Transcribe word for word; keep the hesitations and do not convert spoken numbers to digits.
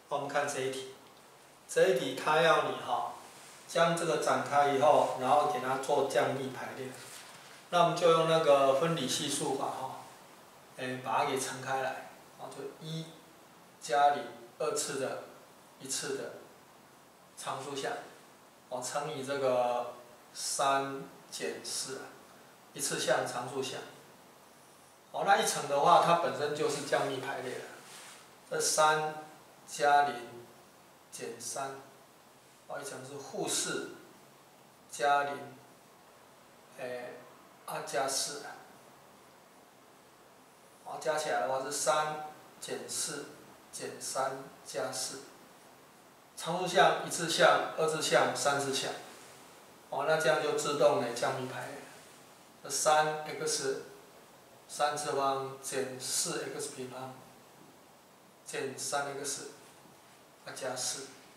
我们看这一题，这一题它要你哈，将这个展开以后，然后给它做降幂排列。那我们就用那个分离系数法哈，诶，把它给乘开来，啊，就一加零二次的一次的常数项，哦，乘以这个三减四，一次项常数项。哦，那一乘的话，它本身就是降幂排列了。这三加零减三，哦，一乘是负四加零，诶，啊加四，哦，加起来的话是三减四减三加四。常数项、一次项、二次项、三次项，哦，那这样就自动的降幂排列。这三 x 三次方减四 x 平方减三 x， 啊加四。